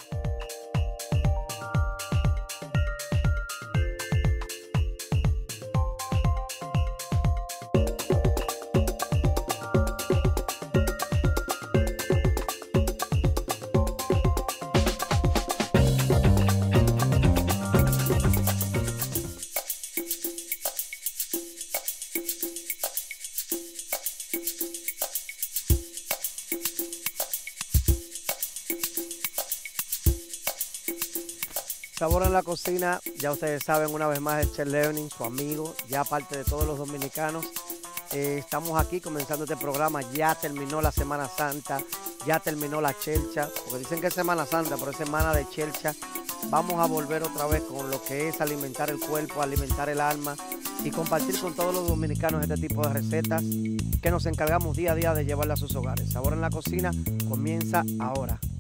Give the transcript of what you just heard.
Sabor en la cocina, ya ustedes saben, una vez más el Chef Leonin, su amigo, ya aparte de todos los dominicanos. Estamos aquí comenzando este programa, ya terminó la Semana Santa, ya terminó la chelcha, porque dicen que es Semana Santa, pero es semana de chelcha. Vamos a volver otra vez con lo que es alimentar el cuerpo, alimentar el alma y compartir con todos los dominicanos este tipo de recetas que nos encargamos día a día de llevarle a sus hogares. Sabor en la cocina comienza ahora.